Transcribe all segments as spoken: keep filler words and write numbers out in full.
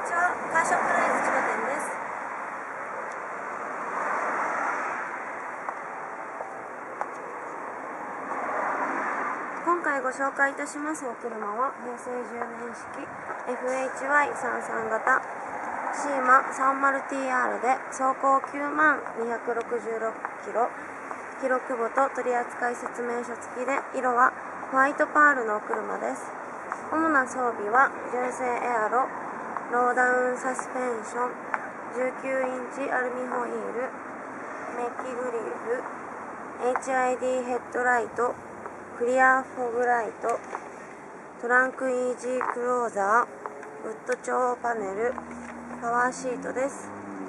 ちは、カーショップライズ千葉店です。今回ご紹介いたしますお車はへいせいじゅうねん式 エフエイチワイさんじゅうさん 型シーマ さんじゅうティーアール で走行きゅうまんにひゃくろくじゅうろくキロ、記録簿と取扱説明書付きで、色はホワイトパールのお車です。主な装備は純正エアロ、ローダウンサスペンション、じゅうきゅうインチアルミホイール、メッキグリル、エイチアイディー ヘッドライト、クリアフォグライト、トランクイージークローザー、ウッド調パネル、パワーシートです。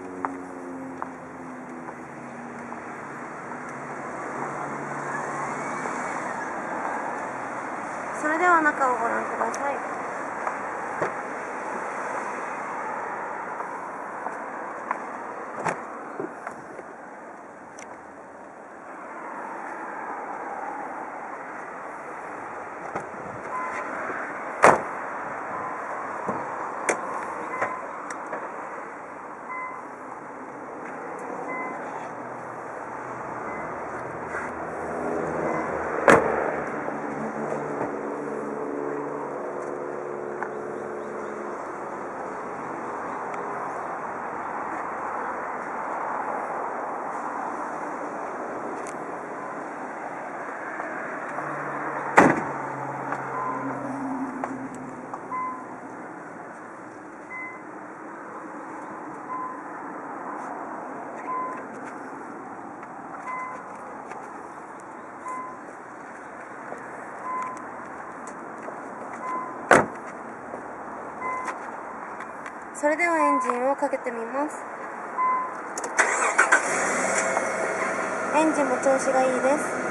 それでは中をご覧ください。それではエンジンをかけてみます。エンジンも調子がいいです。